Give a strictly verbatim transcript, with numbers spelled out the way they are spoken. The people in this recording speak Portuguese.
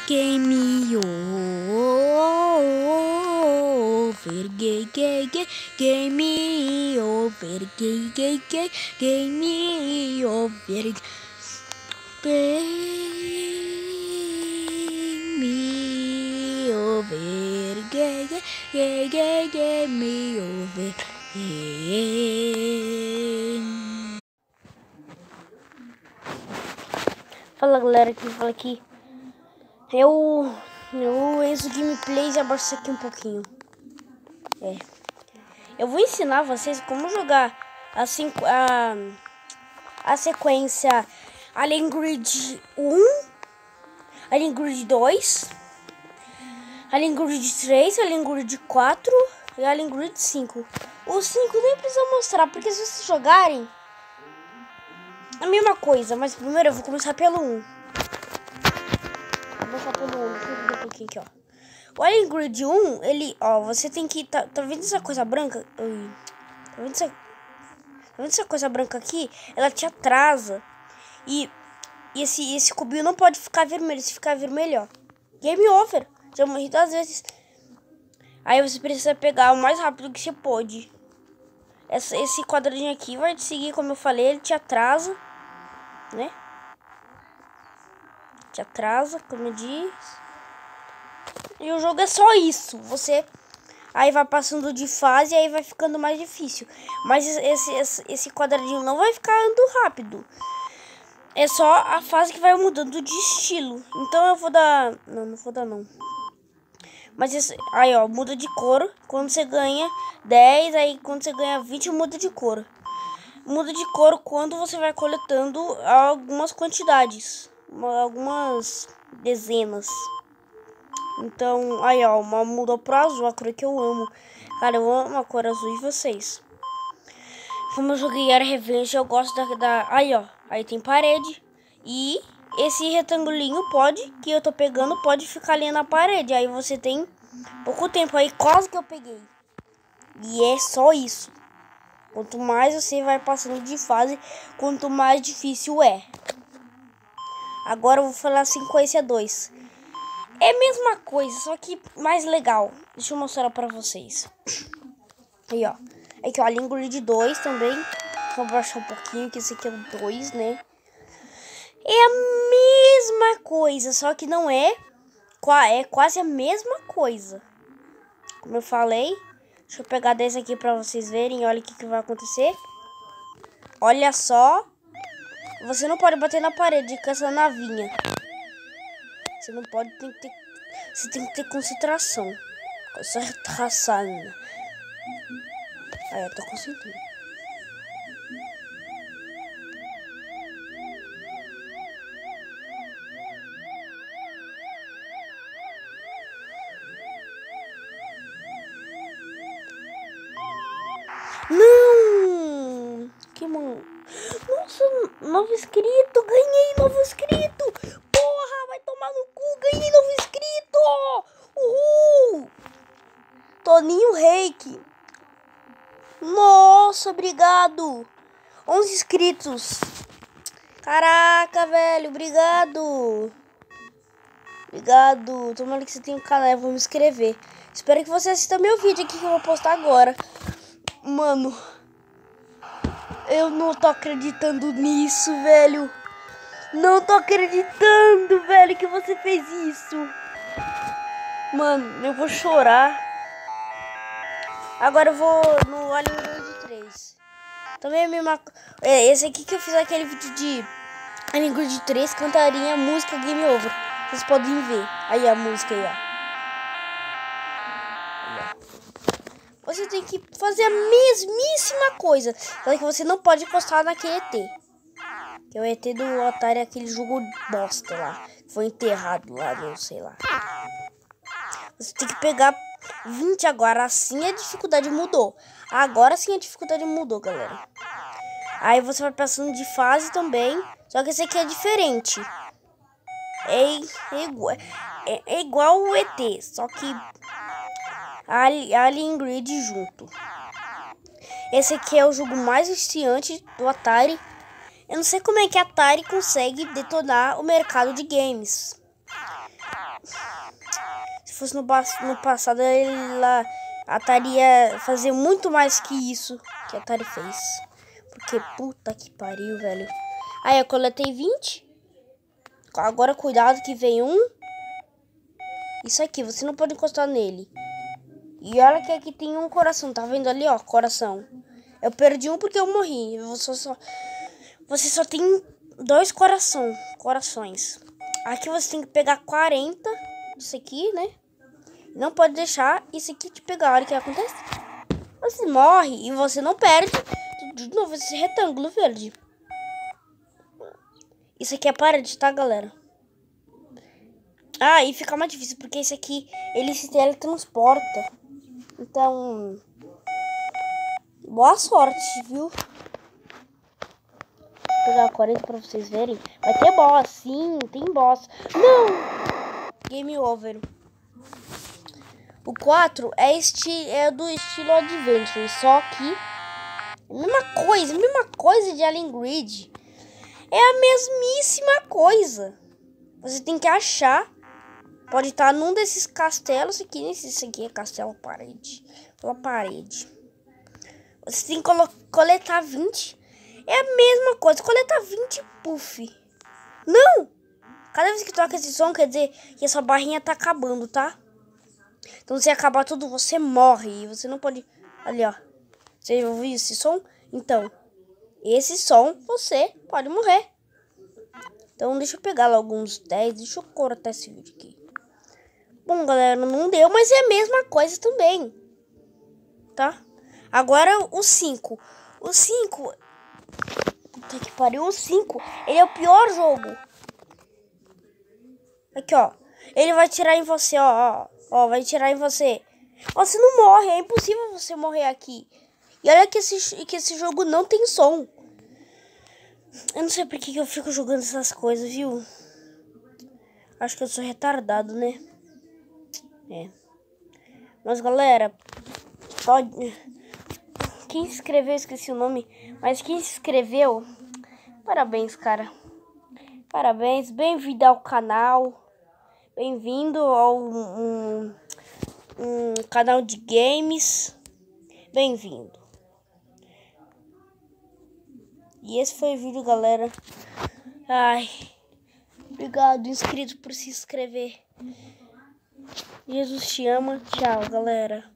Game over, gay, gay, gay, game over, gay, gay, gay, game over, game over, gay, gay, gay, gay, game over. Fala galera, que fala aqui. Eu, eu Enzo Gameplays, abaixo aqui um pouquinho. É. Eu vou ensinar vocês como jogar assim a, a sequência Alien Grid um, Alien Grid dois, Alien Grid três, Alien Grid quatro e Alien Grid cinco. O cinco nem precisa mostrar, porque se vocês jogarem a mesma coisa, mas primeiro eu vou começar pelo um. Vou começar pelo um, deixa eu ver um pouquinho aqui, ó. O Alien Grid um, ele, ó, você tem que, tá, tá vendo essa coisa branca? Ui, tá vendo essa, tá vendo essa coisa branca aqui? Ela te atrasa. E, e esse, esse cubinho não pode ficar vermelho, se ficar vermelho, ó, game over. Já morri duas vezes. Aí você precisa pegar o mais rápido que você pode. Essa, esse quadradinho aqui vai te seguir, como eu falei, ele te atrasa, né? Te atrasa, como eu disse. E o jogo é só isso. Você aí vai passando de fase e aí vai ficando mais difícil. Mas esse, esse, esse quadradinho não vai ficar andando rápido. É só a fase que vai mudando de estilo. Então eu vou dar... Não, não vou dar não. Mas esse... Aí ó, muda de cor. Quando você ganha dez, aí quando você ganha vinte, muda de cor. Muda de cor quando você vai coletando algumas quantidades. Algumas dezenas. Então, aí ó, uma mudou pro azul, a cor que eu amo. Cara, eu amo a cor azul e vocês. Como eu joguei Era Revenge, eu gosto da, da... Aí ó, aí tem parede. E esse retangulinho pode, que eu tô pegando, pode ficar ali na parede. Aí você tem pouco tempo, aí quase que eu peguei. E é só isso. Quanto mais você vai passando de fase, quanto mais difícil é. Agora eu vou falar sequência dois. É a mesma coisa, só que mais legal. Deixa eu mostrar pra vocês. Aí, ó. Aqui, ó, Alien Grid dois também. Vou baixar um pouquinho, que esse aqui é o dois, né? É a mesma coisa, só que não é. É quase a mesma coisa. Como eu falei. Deixa eu pegar desse aqui pra vocês verem. Olha o que, que vai acontecer. Olha só. Você não pode bater na parede com essa navinha. Você não pode, tem que ter, você tem que ter concentração. Concentração. Aí, eu tô concentrando. Não! Que mano. Nossa, novo inscrito. Ganhei novo inscrito. Porra, vai tomar no cu. Ganhei novo inscrito. Uhul. Toninho Reiki. Nossa, obrigado. onze inscritos. Caraca, velho. Obrigado. Obrigado. Tomara que você tenha um canal. Eu vou me inscrever. Espero que você assista meu vídeo aqui que eu vou postar agora. Mano, eu não tô acreditando nisso, velho. Não tô acreditando, velho, que você fez isso. Mano, eu vou chorar. Agora eu vou no Alien Grid três. Também é a mesma... É, esse aqui que eu fiz aquele vídeo de Alien Grid três, cantaria a música Game Over. Vocês podem ver. Aí a música aí, ó. Você tem que fazer a mesmíssima coisa. Só que você não pode encostar naquele E T. Que é o E T do Atari, aquele jogo bosta lá. Foi enterrado lá, não sei lá. Você tem que pegar vinte agora. Assim a dificuldade mudou. Agora sim a dificuldade mudou, galera. Aí você vai passando de fase também. Só que esse aqui é diferente. É, é, igual, é, é igual o E T. Só que... Alien Grid junto. Esse aqui é o jogo mais viciante do Atari. Eu não sei como é que a Atari consegue detonar o mercado de games. Se fosse no, no passado, ela a Atari ia fazer muito mais que isso que a Atari fez. Porque puta que pariu, velho. Aí eu coletei vinte. Agora cuidado que vem um. Isso aqui, você não pode encostar nele. E olha que aqui tem um coração, tá vendo ali, ó, coração. Eu perdi um porque eu morri. Você só, você só tem dois coração, corações. Aqui você tem que pegar quarenta. Isso aqui, né? Não pode deixar isso aqui te pegar. Olha o que acontece. Você morre e você não perde. De novo esse retângulo verde. Isso aqui é parede, tá, galera? Ah, e fica mais difícil porque esse aqui, ele se teletransporta. Então, boa sorte, viu? Vou pegar quarenta pra vocês verem. Vai ter boss, sim, tem boss. Não! Game over. O quatro é, esti é do estilo Adventure, só que mesma coisa, mesma coisa de Alien Grid. É a mesmíssima coisa. Você tem que achar. Pode estar num desses castelos aqui. Esse aqui é castelo parede. Pela parede. Você tem que coletar vinte. É a mesma coisa. Coletar vinte puff. Não! Cada vez que toca esse som, quer dizer que a sua barrinha tá acabando, tá? Então, se acabar tudo, você morre. E você não pode... Ali, ó. Você ouviu esse som? Então, esse som, você pode morrer. Então, deixa eu pegar lá alguns dez. Deixa eu cortar esse vídeo aqui. Bom, galera, não deu, mas é a mesma coisa também. Tá? Agora, o cinco. O cinco... Puta que pariu, o cinco. Ele é o pior jogo. Aqui, ó. Ele vai tirar em você, ó, ó. Ó, vai tirar em você. Você não morre, é impossível você morrer aqui. E olha que esse, que esse jogo não tem som. Eu não sei por que eu fico jogando essas coisas, viu? Acho que eu sou retardado, né? É. Mas, galera, pode... Quem se inscreveu, esqueci o nome. Mas quem se inscreveu, parabéns, cara. Parabéns, bem-vindo ao canal. Bem-vindo ao um, um canal de games. Bem-vindo. E esse foi o vídeo, galera. Ai, obrigado, inscrito, por se inscrever. Jesus te ama. Tchau, galera.